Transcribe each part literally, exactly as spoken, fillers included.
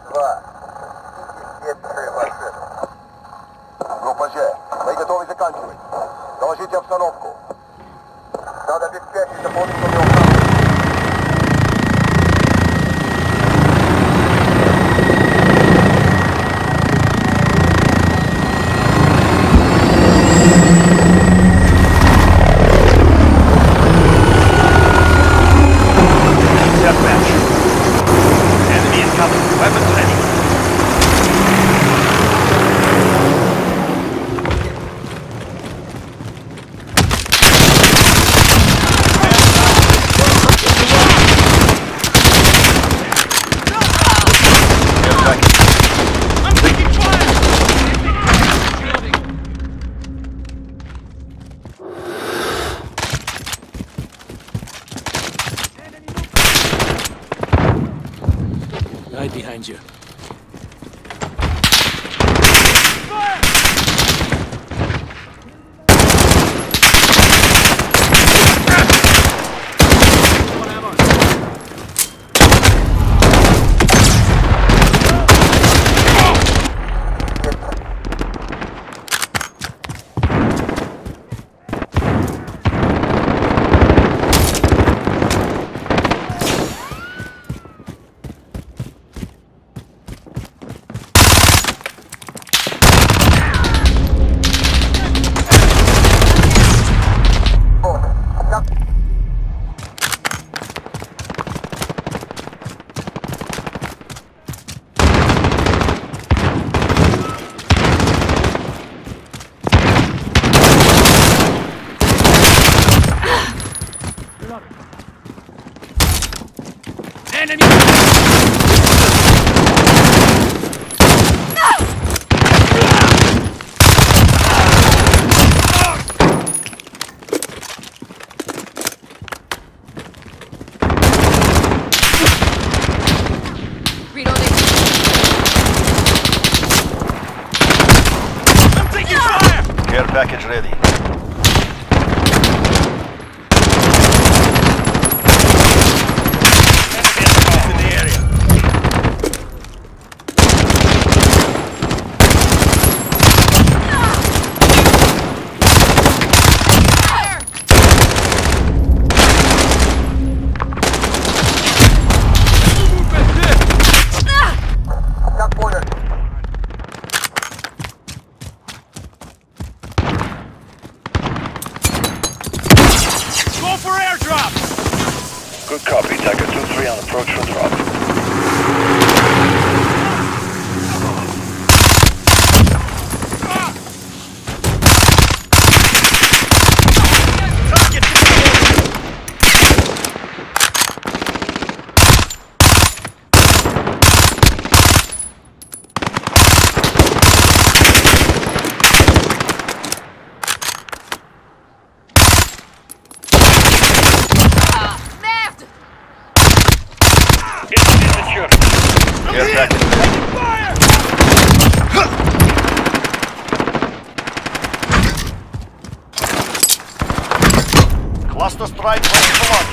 два. Исчезнувшие машины. Группа Ж, вы готовы заканчивать? Доложите обстановку. Надо обеспечить дополнительную охрану. Right behind you. Enemy! Reloading. I'm taking fire! Care package ready. Good copy. Tiger two three on approach for drop. Cluster strike ready for launch.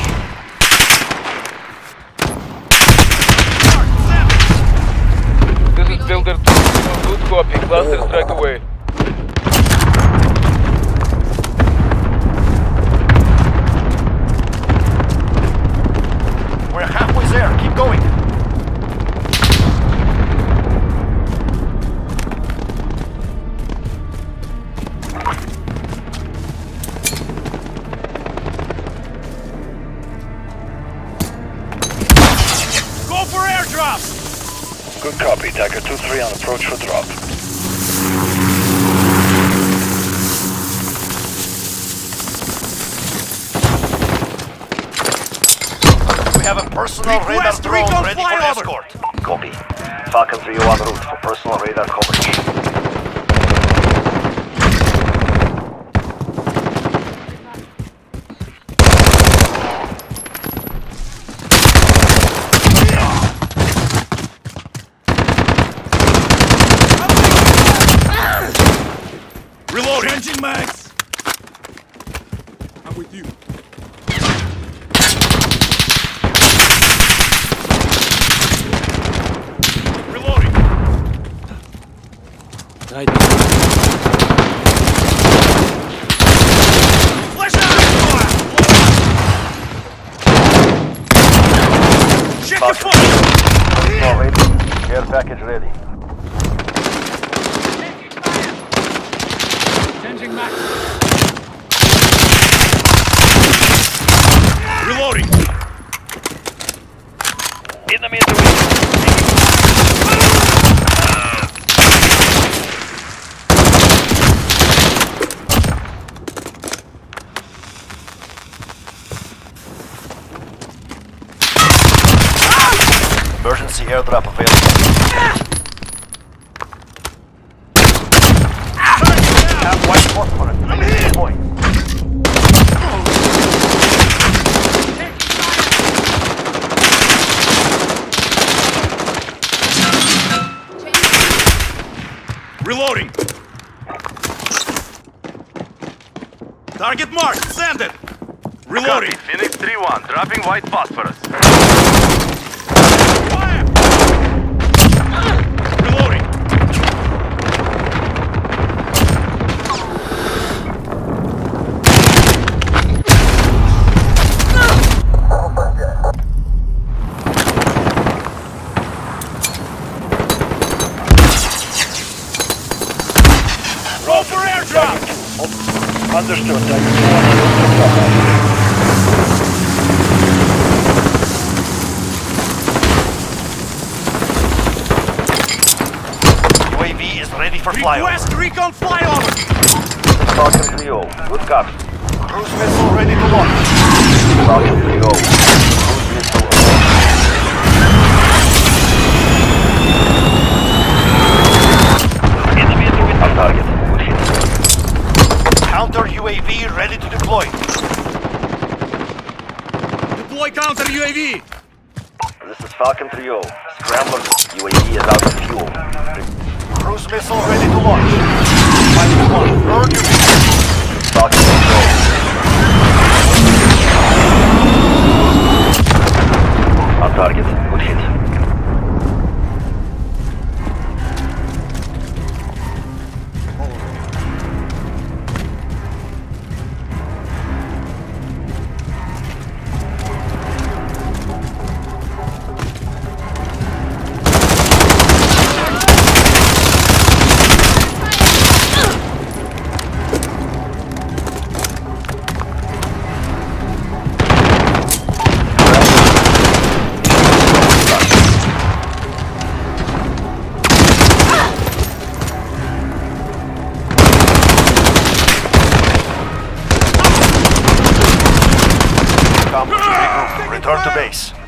This is Builder two. Good copy. Cluster strike away. We're halfway there. Keep going. Good copy. Tiger two three on approach for drop. We have a personal Request radar drone recon ready for flyover. escort. Copy. Falcon three oh en route for personal radar coverage. Changing mags! I'm with you. Reload! Hide behind you. Flash out! Check your Falcon. foot! All ready. Care package ready. Changing max. Reloading! Enemy in the way. Emergency airdrop available. Have white phosphorus. I'm here! Point. Reloading! Target marked! Send it! Reloading! Copy. Phoenix three one, dropping white phosphorus. Fire! Reloading! Roll for airdrop! Understood. U A V is ready for flyover. Request recon flyover! Falcon three oh. Good copy. Cruise missile ready to launch. Falcon three oh. Cruise missile enemy in the window. On target. Good hit. Counter U A V ready to deploy. Deploy counter U A V! This is Falcon three oh. Scrambler. U A V is out of fuel. Cruise missile ready to launch. Final one. Burn your missile. Falcon three oh. On target. Good hit. Return to base.